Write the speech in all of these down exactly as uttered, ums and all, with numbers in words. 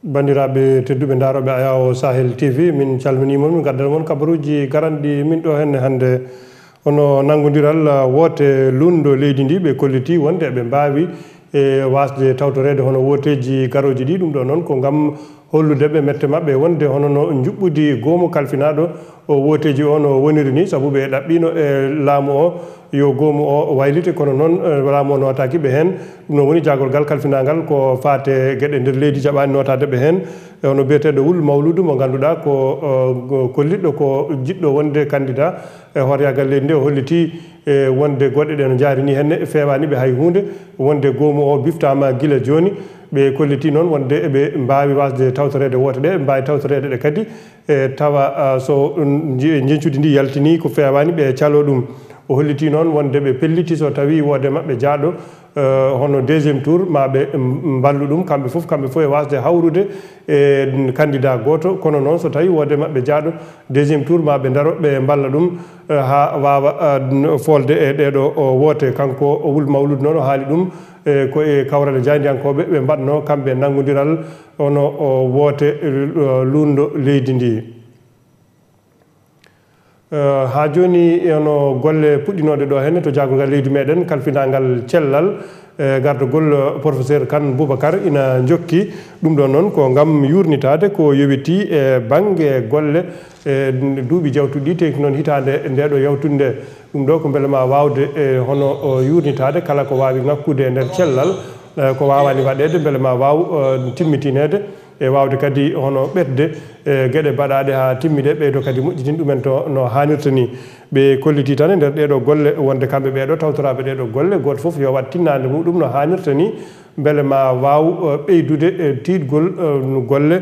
bandiraɓe tedduɓe daroɓe ayawo Sahel T V min calminimon min gaddal mon kabaruji garanɗi min ɗo henne hande ono nanggodiral woote lundo leydi ndi ɓe kolliti wonde eɓe mbawi e wasde tawtorede hono woteji garoji ɗi ɗum ɗo noon ko gam holludeɓe mette mabɓe wonde hono no juɓɓudi goomu kalfinaɗo o woteji o no woniri ni saabu ɓe ɗaɓɓino e laamu o yo goomu o waylite kono noon laamu o notaki ɓe hen ɗum noon woni jagolgal kalfinagal ko fate gueɗe nder leydi jaɓani notade ɓe hen ono biyeteɗo wul mawludu mo ganduɗa ko kolliɗɗo ko jiɗɗo wonde candidat e hooryagal leydi nde o holliti e wonde goɗɗe ɗe no jaari ni henne fewani ɓe hay hunde wonde goomu o biftama guila joni ɓe kolliti noon wonde eɓe mbawi wasde tawtorede woote ɗe ɓe mbawi tawtorede ɗe kadi e tawa so jencude ndi yaltini ko fewani ɓe calo ɗum o holliti noon wonde ɓe pelliti so tawi woode mabɓe jaaɗo hono deuxiéme tour ma ɓe mballu ɗum kamɓe foof kamɓe fof e wasde hawrude e candidat goto kono noon so tawi woode mabɓe jaaɗo deuxiéme tour ma ɓe daro ɓe mballa ɗum ha wawa folde e ɗeɗo woote kanko wul mawlude noon o haali ɗum e ko e kawrale jaydiyankoɓe ɓe mbaɗno kamɓe nanggodiral ono woote lundo leydi ndi Uh, ha joni ono golle puɗɗinoɗe ɗo henne to jagogal leydi meɗen kalfinagal cellal e gardogol professeur Kane Boubacar ina jokki ɗum ɗo noon ko gam yurnitade ko yowiti e banggue golle e duuɓi jawtuɗi teki noon hitande ndeɗo yawtunde ɗum ɗo ko beele ma wawde e hono yurnitade kala ko wawi ngakkude e nder cellal ko wawani waɗede beele ma waw timmitinede e wawde kadi hono ɓedde e gueɗe baɗaɗe ha timmide ɓeydo kadi moƴƴitin ɗumen to no hannirta ni ɓe kolliti tan e nder ɗeɗo golle wonde kamɓe ɓeɗo tawtoraɓe ɗeɗo golle goto foof yo wat tinnade muɗum no hannirta ni beele ma waw ɓeydude e tiɗgol golle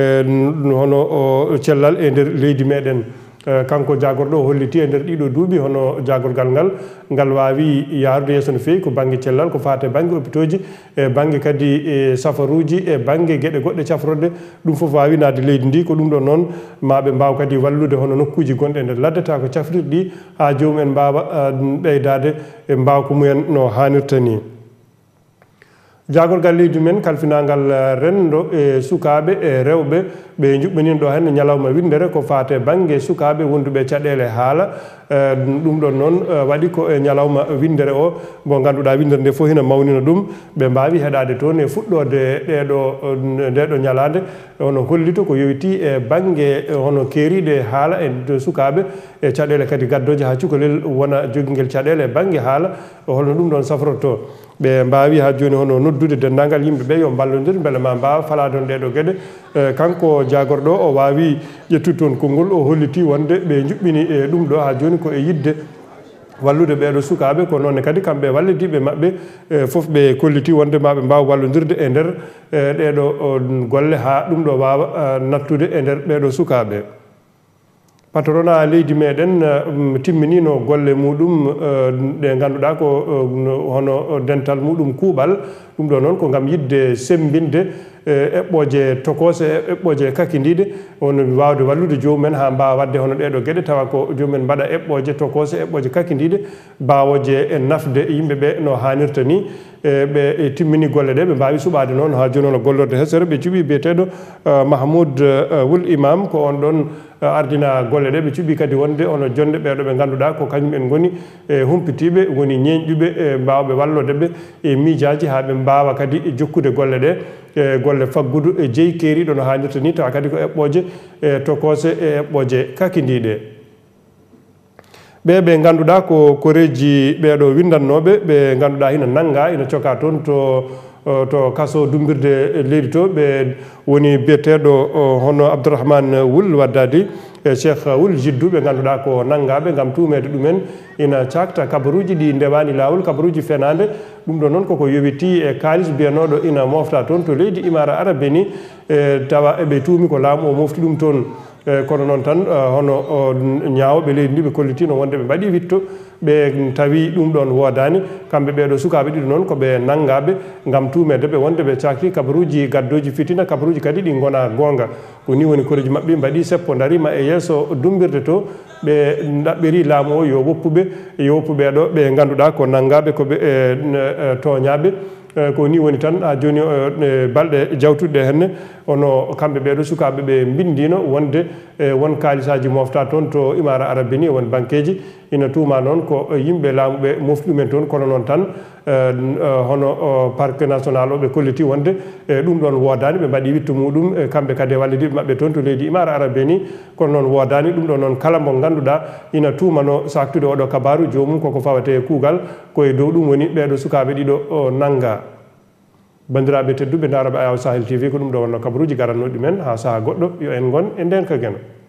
hono cellal e nder leydi meɗen kanko jagorɗo o holliti e nder ɗiɗo duuɓi hono jagorgal ngal ngal wawi yaarude yeeso no fewi ko banggue cellal ko fate banggue hôpitaux ji e banggue kadi e safaruji e banggue gueɗe goɗɗe cafrode ɗum foof wawi nade leydi ndi ko ɗum ɗo noon maɓe mbaw kadi wallude hono nokkuji gonɗe e nder ladde taw ko cafrirɗi ha jomumen mbawa ɓeydade e mbawko mumen no hannirta ni jagorgal leydi men kalfinagal rendo e sukaɓe e rewɓe ɓe juɓɓanino ɗo henne ñalawma windere ko fate banggue sukaɓe wonduɓe caɗele haala ɗum ɗon noon waɗi ko e ñalawma windere o mo ganduɗa windere nde fof hina mawnina ɗum ɓe mbawi heɗade toon e fuɗɗode ɗeɗo ndeɗo ñalade ono hollito ko yowiti e banggue hono keeriɗe haala e sukaɓe e caɗele kadi gaddoje ha cukalel wona joguiguel caɗele e banggue haala holno ɗum ɗon safrotto ɓe mbawi ha joni hono noddude dendagal yimɓeɓe yo ballodir beele ma mbawa falade on ɗeɗo gueɗe kanko jagorɗo o wawi ƴettude toon konngol o holliti wonde ɓe juɓɓini e ɗum ɗo ha joni ko e yidde wallude ɓeɗo sukaɓe ko noonne kadi kamɓe wallidiɓe mabɓe foof ɓe kolliti wonde maɓe mbawa wallodirde e nder ɗeɗo golle ha ɗum ɗo wawa nattude e nder ɓeɗo sukaɓe patronat leydi meɗen timminino golle muɗum ɗe ganduɗa ko hono dental muɗum kuuɓal ɗum ɗo noon ko gam yidde sembinde eɓɓoje tokose eɓɓoje kakidiɗe wono wawde wallude jomumen ha mbawa wadde hono ɗeɗo gueɗe tawa ko jomumen mbaɗa eɓɓoje tokose eɓɓoje kakidiɗe bawoje e nafde yimɓeɓe no hannirta ni ɓe timmini golle ɗe ɓe mbawi suɓade noon ha joni ono gollorde hesere ɓe cuuɓi biyeteɗo Mahmoud Wul Imam ko on ɗon ardina golle ɗe ɓe cuuɓi kadi wonde ono jonde ɓeɗo ɓe ganduɗa ko kañum en goni e humpitiɓe woni ñeñƴuɓe e mbawɓe wallodeɓe e miijaji ha ɓe mbawa kadi jokkude golle ɗe e golle faggudu e jeeyi keeriɗo no hannirta ni tawa kadi ko eɓɓoje e tokose e eɓɓoje kakidiɗe ɓe ɓe ganduɗa ko koreji ɓeɗo windannoɓe ɓe ganduɗa hina nanga ina coka toon to to kaso dumbirde leydi to ɓe woni biyeteɗo hono Abdourahmane Wul waddadi e Cheikh Wul Jiddu ɓe ganduɗa ko nangaɓe gam tumede ɗumen ina cakta kabaruji ɗi ndewani lawol kabaruji fenade ɗum ɗo noon koko yowiti e kalis biyanoɗo ina mofta toon to leydi imara arabe ni e tawa eɓe tuumi ko laamu o mofti ɗum toon e kono noon tan hono ñawoɓe leydi ndi ɓe kollitino wonde ɓe mbaɗi witto ɓe tawi ɗum ɗon wodani kamɓe ɓeɗo sukaɓe ɗiɗo noon koɓe nangaɓe gam tumedeɓe wonde ɓe cakri kabaruji gaddoji fitina kabaruji kadi ɗi gona gonga ko ni woni koreji mabɓe mbaɗi seppo darima e yesso dumbirde to ɓe ɗaɓɓiri laamu o yo woppuɓe yo woppuɓeɗo ɓe ganduɗa ko nangaɓe koɓe toñaɓe ko ni woni tan ha joni balɗe jawtuɗe henne ono kamɓe ɓeɗo sukaɓe ɓe bindino wonde won kalisaji mofta toon to imara arabe ni won banqueji ina tuuma noon ko yimɓe laamuɓe mofti ɗumen toon kono noon tan hono parc national o ɓe kolliti wonde ɗum ɗon wodani ɓe mbaɗi wittu muɗum kamɓe kadi e wallidiɓe maɓɓe toon to leydi imara arabe ni kono noon wodani ɗum ɗon noon kala mo ganduɗa ina tumano saktude oɗo kabaru jomum koko fawate kuugal koye dow ɗum woni ɓeɗo sukaɓe ɗiɗo nanga. bandiraɓe tedduɓe daraɓe Ayaw Sahel T V ko ɗum ɗo wonno kabaruji garannoɗi men ha saaha goɗɗo yo en gon e nden ka gueno.